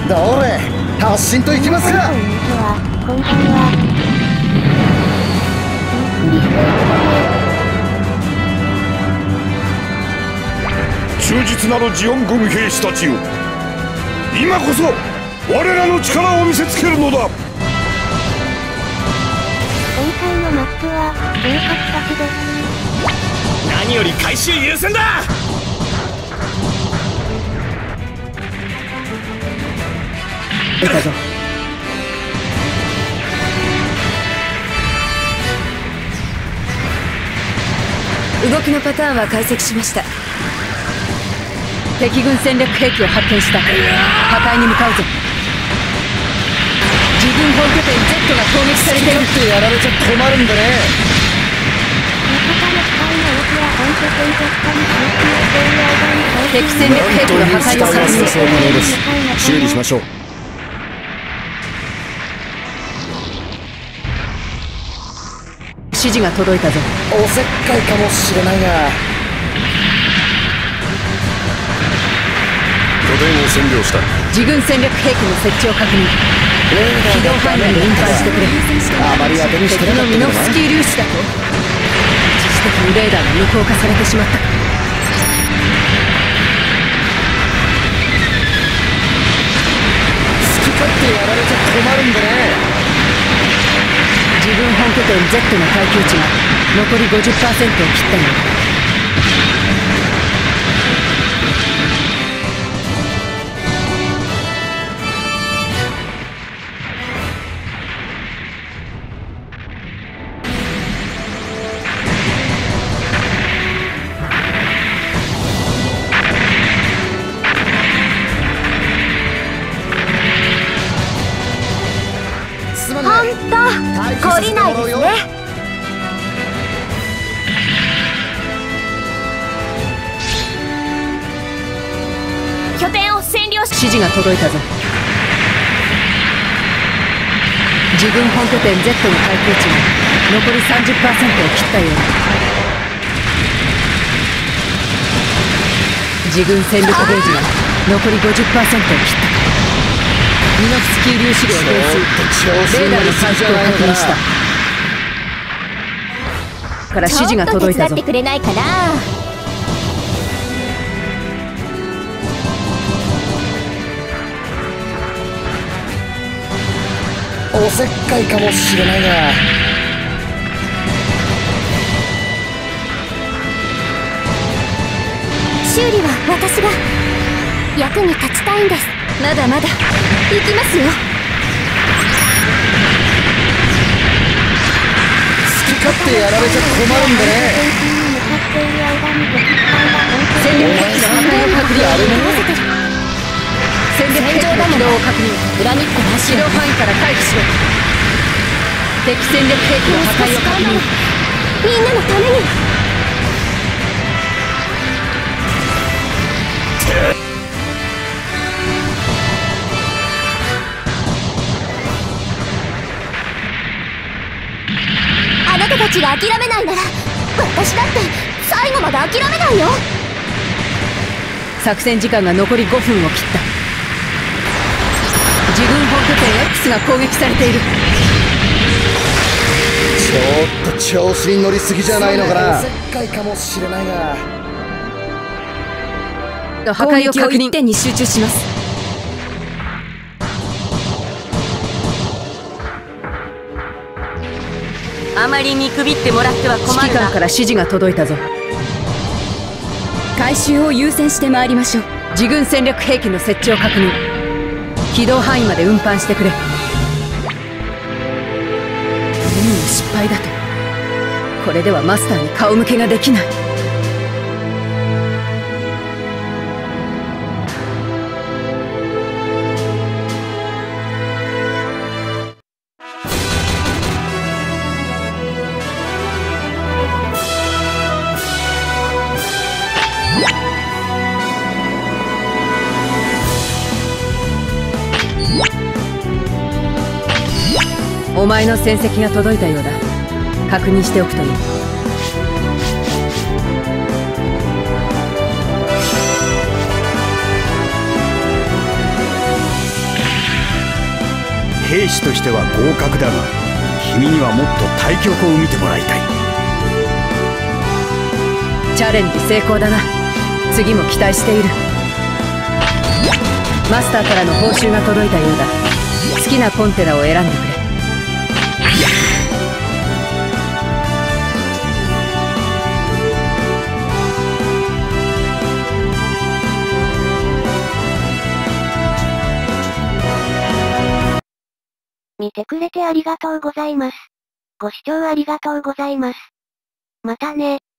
どれ発進といきますか。 こんばんは。 忠実なるジオン軍兵士たちよ、今こそ我らの力を見せつけるのだ。 今回のマップは良かったけど、 何より回収優先だ。 出たぞ。動きのパターンは解析しました。敵軍戦略兵器を発見した。破壊に向かうぞ。自軍本拠点 Z が攻撃されている。 ってやられちゃ困るんだね。 味方の機体の動きや本拠点突破に集中している間に敵戦略兵器の破壊を確認。 そう可能です。修理しましょう。 指示が届いたぞ。 おせっかいかもしれないが、 拠点を占領した。 自軍戦略兵器の設置を確認。機動範囲に運搬してくれ。 あまり当てにして敵のなかったけどな。 ミノフスキー粒子だと一時的にレーダーが無効化されてしまった。 好き勝手やられちゃ困るんだね。 自分本拠点 Z の耐久値が残り 50% を切ったのだ。 懲りないですね。拠点を占領し、 指示が届いたぞ。自軍本拠点 Z の耐久値が残り 30% を切ったようだ。自軍戦力ゲージが残り 50% を切った。ミノフスキー粒子量減衰。レーダーの回復を確認した。から指示が届いたぞ。 ちょっと手伝ってくれないかな。 おせっかいかもしれないが、 修理は私が役に立ちたいんです。まだまだ行きますよ。 好き勝手やられちゃ困るんだね。 戦略兵器の破壊を確認。戦略兵器の起動を確認。 裏日光の起動範囲から回避しろ。敵戦略兵器の破壊を確認。 みんなのために。あなたたちが諦めないなら、私だって最後まで諦めないよ。 作戦時間が残り5分を切った。自軍本拠点 X が攻撃されている。 ちょっと調子に乗りすぎじゃないのかな。おせっかいかもしれないが、 破壊を確認。1点に集中します。あまり見くびってもらっては困るな。指揮官から指示が届いたぞ。回収を優先して参りましょう。自軍戦略兵器の設置を確認。起動範囲まで運搬してくれ。任務失敗だと。これではマスターに顔向けができない。お前の戦績が届いたようだ。確認しておくといい。 兵士としては合格だが、君にはもっと対局を見てもらいたい。 チャレンジ成功だな。次も期待している。マスターからの報酬が届いたようだ。好きなコンテナを選んでくれ。 見てくれてありがとうございます。ご視聴ありがとうございます。またね。